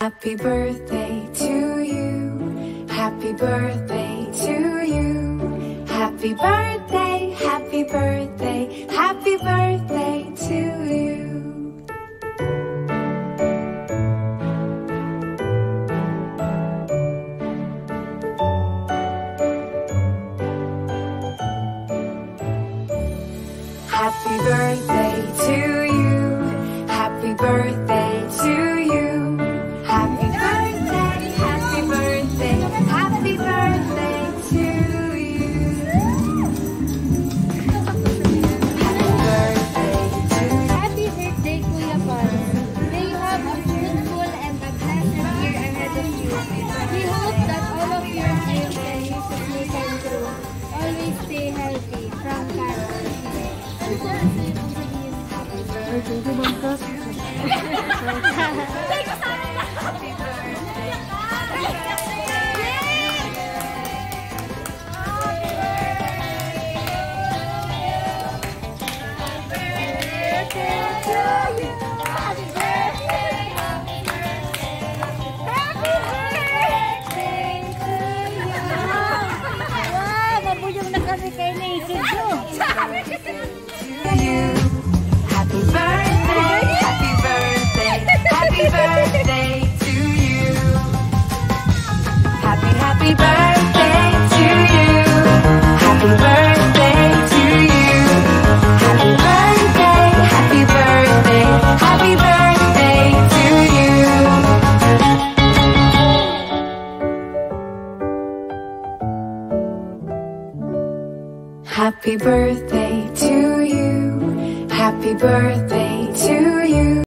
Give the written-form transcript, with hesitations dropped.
Happy birthday to you. Happy birthday to you. Happy birthday, happy birthday, happy birthday to you. Happy birthday to you. Happy birthday to you. Happy birthday, happy birthday, happy birthday to you. Happy birthday to you. Happy birthday, Kuya Paul. May you have a fruitful and a blessed year ahead of you. We hope that all of your dreams and wishes may come true. Always stay healthy. From Carol. Mabuyong na kasi kay Nathan ko. Happy birthday, happy birthday, happy birthday to you. Happy, happy birthday to you. Happy birthday to you. Happy birthday, happy birthday, happy birthday to you. Happy birthday to you. Happy birthday to